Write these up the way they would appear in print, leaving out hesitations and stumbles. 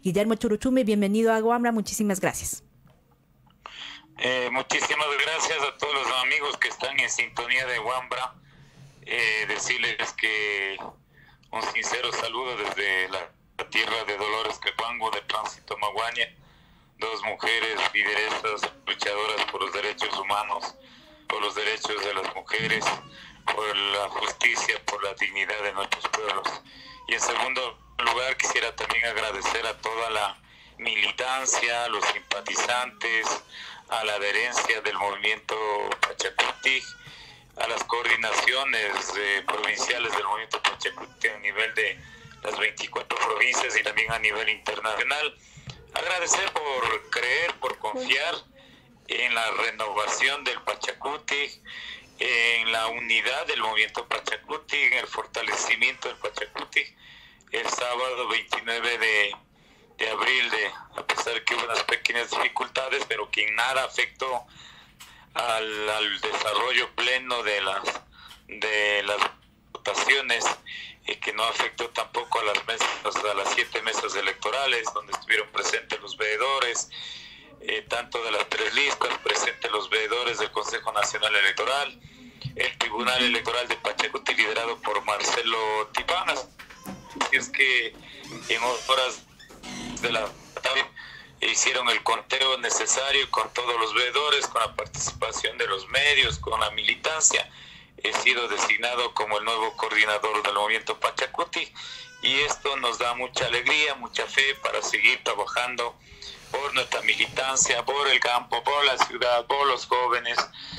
Guillermo Churuchumi, bienvenido a Aguambra, muchísimas gracias. Muchísimas gracias a todos los amigos que están en sintonía de Aguambra. Decirles que un sincero saludo desde la tierra de Dolores Cacuango, de Tránsito Maguaña, dos mujeres lideresas, luchadoras por los derechos humanos, por los derechos de las mujeres, por la justicia, por la dignidad de nuestros pueblos. Y en segundo lugar, quisiera también agradecer a toda la militancia, a los simpatizantes, a la adherencia del movimiento Pachacuti, a las coordinaciones provinciales del movimiento Pachacuti a nivel de las 24 provincias y también a nivel internacional. Agradecer por creer, por confiar en la renovación del Pachacuti, en la unidad del movimiento Pachacuti, en el fortalecimiento del Pachacuti. El sábado 29 de abril, a pesar que hubo unas pequeñas dificultades, pero que en nada afectó al desarrollo pleno de las votaciones, y que no afectó tampoco a las 7 mesas electorales, donde estuvieron presentes los veedores, tanto de las 3 listas, presentes los veedores del Consejo Nacional Electoral, el Tribunal Electoral de Pachacuti, liderado por Marcelo Tipanas. Así es que en horas de la tarde hicieron el conteo necesario con todos los veedores, con la participación de los medios, con la militancia. He sido designado como el nuevo coordinador del movimiento Pachacuti, y esto nos da mucha alegría, mucha fe para seguir trabajando por nuestra militancia, por el campo, por la ciudad, por los jóvenes,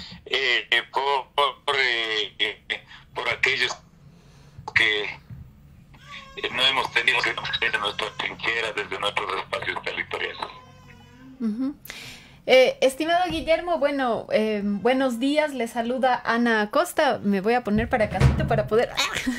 por aquellos que no hemos tenido que defender nuestra trinchera desde nuestros espacios territoriales. Estimado Guillermo, bueno, buenos días, le saluda Ana Acosta. Me voy a poner para casito para poder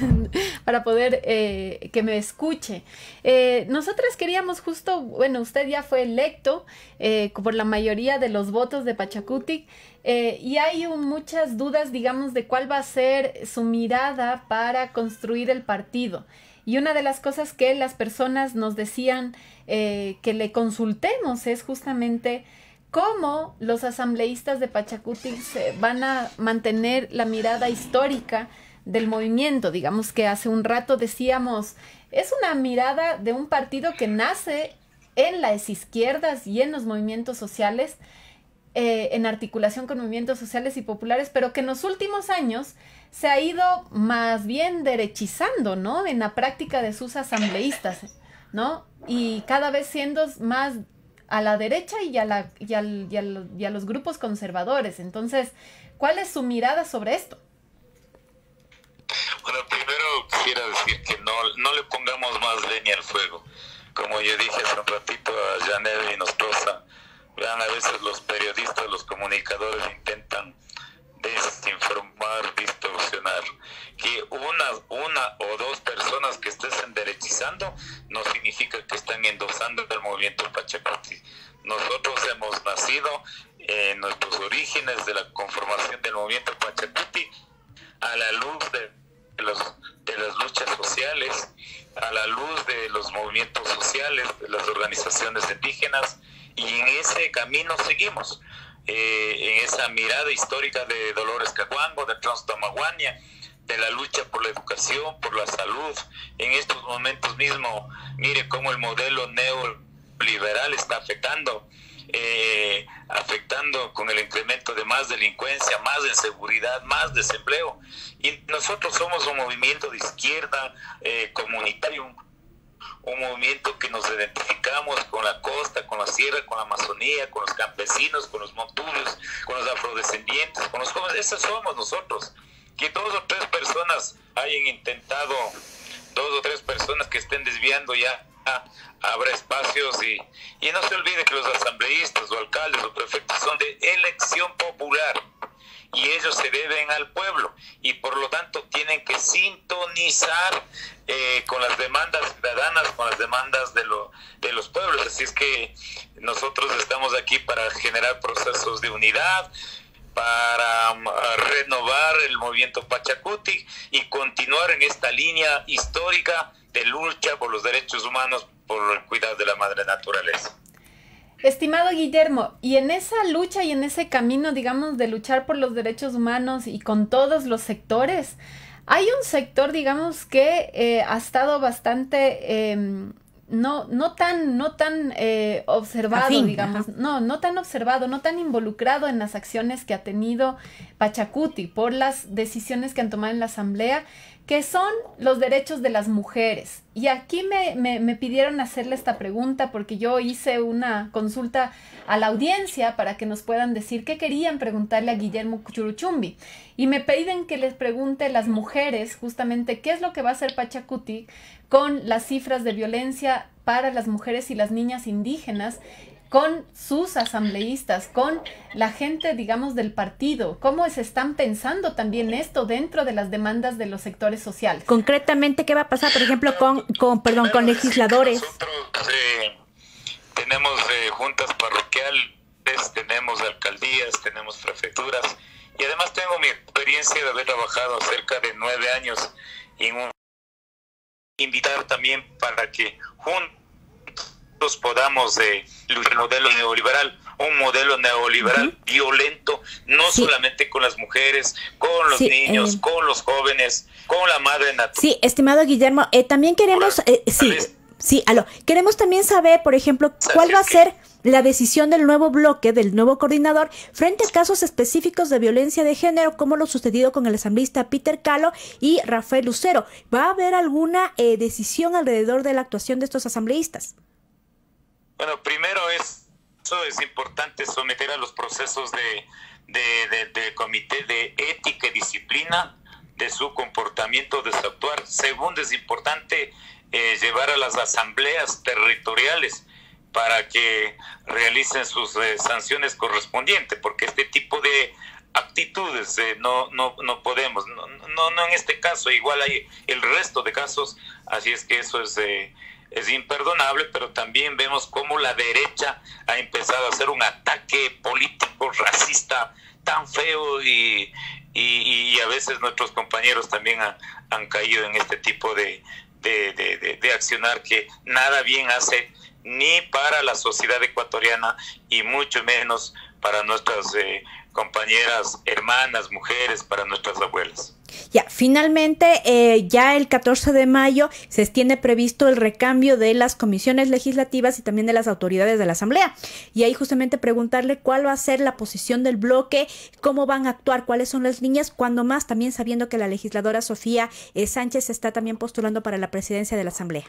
que me escuche. Nosotras queríamos justo, bueno, usted ya fue electo por la mayoría de los votos de Pachacuti, y hay muchas dudas, digamos, de cuál va a ser su mirada para construir el partido. Y una de las cosas que las personas nos decían que le consultemos es justamente cómo los asambleístas de Pachacuti se van a mantener la mirada histórica del movimiento. Digamos que hace un rato decíamos, es una mirada de un partido que nace en las izquierdas y en los movimientos sociales, en articulación con movimientos sociales y populares, pero que en los últimos años se ha ido más bien derechizando, ¿no? En la práctica de sus asambleístas, ¿no? Y cada vez siendo más a la derecha y a los grupos conservadores. Entonces, ¿cuál es su mirada sobre esto? Bueno, primero quisiera decir que no le pongamos más leña al fuego. Como yo dije hace un ratito a Janet y Nostroza, vean, a veces los periodistas, los comunicadores intentan desinformar, distorsionar. Que una o dos personas que estén derechizando no significa que están endosando el movimiento Pachacuti. Nosotros hemos nacido en nuestros orígenes de la conformación del movimiento Pachacuti a la luz de las luchas sociales, a la luz de los movimientos sociales, de las organizaciones indígenas, y en ese camino seguimos. En esa mirada histórica de Dolores Cacuango, de Tránsito Maguaña, de la lucha por la educación, por la salud. En estos momentos mismos, mire cómo el modelo neoliberal está afectando con el incremento de más delincuencia, más inseguridad, más desempleo. Y nosotros somos un movimiento de izquierda comunitario, un movimiento que nos identificamos con la costa, con la sierra, con la Amazonía, con los campesinos, con los montubios, con los afrodescendientes, con los jóvenes. Esos somos nosotros. Que 2 o 3 personas hayan intentado, 2 o 3 personas que estén desviando, ya habrá espacios, y no se olvide que los asambleístas o alcaldes o prefectos son de elección popular, y ellos se deben al pueblo, y por lo tanto tienen que sintonizar con las demandas ciudadanas, con las demandas de los pueblos. Así es que nosotros estamos aquí para generar procesos de unidad, para renovar el movimiento Pachacuti y continuar en esta línea histórica de lucha por los derechos humanos, por el cuidado de la madre naturaleza. Estimado Guillermo, y en esa lucha y en ese camino, digamos, de luchar por los derechos humanos y con todos los sectores, hay un sector, digamos, que ha estado bastante no tan observado, afín, digamos, no tan observado, no tan involucrado en las acciones que ha tenido Pachacuti por las decisiones que han tomado en la asamblea, que son los derechos de las mujeres. Y aquí me pidieron hacerle esta pregunta porque yo hice una consulta a la audiencia para que nos puedan decir qué querían preguntarle a Guillermo Churuchumbi. Y me piden que les pregunte a las mujeres justamente qué es lo que va a hacer Pachacuti con las cifras de violencia para las mujeres y las niñas indígenas, con sus asambleístas, con la gente, digamos, del partido. ¿Cómo se están pensando también esto dentro de las demandas de los sectores sociales? Concretamente, ¿qué va a pasar, por ejemplo, con legisladores? Nosotros tenemos juntas parroquiales, tenemos alcaldías, tenemos prefecturas, y además tengo mi experiencia de haber trabajado cerca de 9 años en invitar también para que juntos podamos luchar un modelo neoliberal violento, no solamente con las mujeres, con los niños, con los jóvenes, con la madre naturaleza. Sí, estimado Guillermo, también queremos, queremos también saber, por ejemplo, cuál va a ser la decisión del nuevo bloque, del nuevo coordinador, frente a casos específicos de violencia de género, como lo sucedido con el asambleísta Peter Calo y Rafael Lucero. ¿Va a haber alguna decisión alrededor de la actuación de estos asambleístas? Bueno, primero es importante someter a los procesos de comité de ética y disciplina de su comportamiento, de su actuar. Segundo, es importante llevar a las asambleas territoriales para que realicen sus sanciones correspondientes, porque este tipo de actitudes no podemos, no en este caso, igual hay el resto de casos, así es que eso es imperdonable, pero también vemos cómo la derecha ha empezado a hacer un ataque político racista tan feo y a veces nuestros compañeros también han caído en este tipo de accionar que nada bien hace ni para la sociedad ecuatoriana y mucho menos para nuestras compañeras, hermanas, mujeres, para nuestras abuelas. Ya, finalmente, ya el 14 de mayo se tiene previsto el recambio de las comisiones legislativas y también de las autoridades de la Asamblea. Y ahí justamente preguntarle cuál va a ser la posición del bloque, cómo van a actuar, cuáles son las líneas, cuando más también sabiendo que la legisladora Sofía Sánchez está también postulando para la presidencia de la Asamblea.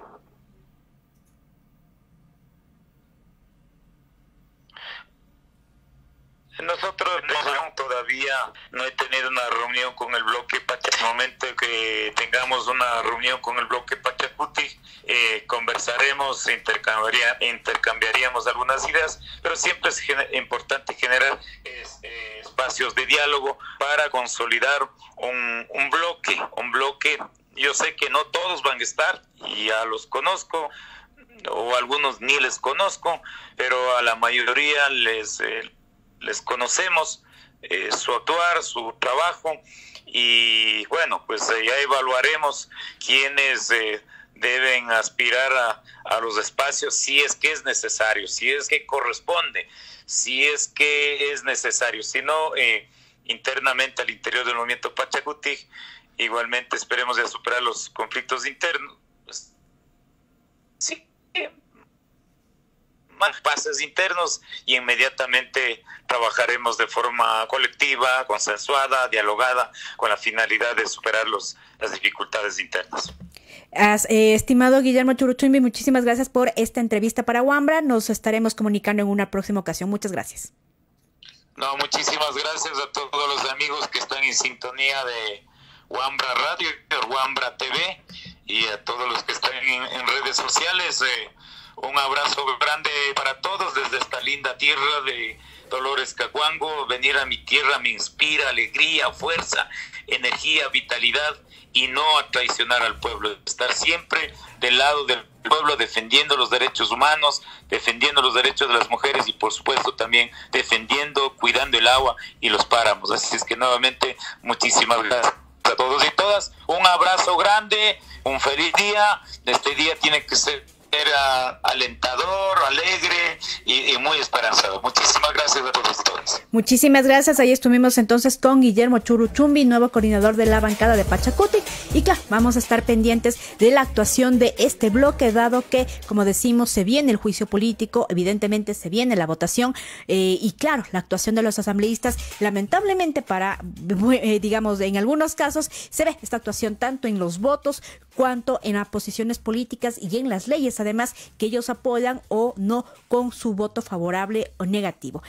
Nosotros todavía no he tenido una reunión con el bloque Pachacuti. En el momento que tengamos una reunión con el bloque Pachacuti, conversaremos, intercambiaríamos algunas ideas, pero siempre es importante generar espacios de diálogo para consolidar un bloque. Yo sé que no todos van a estar, y ya los conozco, o algunos ni les conozco, pero a la mayoría les conocemos su actuar, su trabajo, y bueno, pues ya evaluaremos quiénes deben aspirar a los espacios, si es que es necesario, si es que corresponde, si es que es necesario, si no, internamente al interior del movimiento Pachacuti, igualmente esperemos ya superar los conflictos internos. Sí, más pases internos, y inmediatamente trabajaremos de forma colectiva, consensuada, dialogada, con la finalidad de superar las dificultades internas. Estimado Guillermo Churuchumbi, muchísimas gracias por esta entrevista para Wambra. Nos estaremos comunicando en una próxima ocasión. Muchas gracias. No, muchísimas gracias a todos los amigos que están en sintonía de Wambra Radio, Wambra TV, y a todos los que están en redes sociales. Un abrazo grande para todos desde esta linda tierra de Dolores Cacuango. Venir a mi tierra me inspira alegría, fuerza, energía, vitalidad, y no a traicionar al pueblo. Estar siempre del lado del pueblo, defendiendo los derechos humanos, defendiendo los derechos de las mujeres y por supuesto también defendiendo, cuidando el agua y los páramos. Así es que nuevamente muchísimas gracias a todos y todas. Un abrazo grande, un feliz día. Este día tiene que ser alentador, alegre y muy esperanzador. Muchísimas gracias a todos ustedes. Muchísimas gracias. Ahí estuvimos entonces con Guillermo Churuchumbi, nuevo coordinador de la bancada de Pachacutic. Y claro, vamos a estar pendientes de la actuación de este bloque, dado que, como decimos, se viene el juicio político, evidentemente se viene la votación y claro, la actuación de los asambleístas, lamentablemente digamos, en algunos casos se ve esta actuación tanto en los votos cuanto en las posiciones políticas y en las leyes, además, que ellos apoyan o no con su voto favorable o negativo.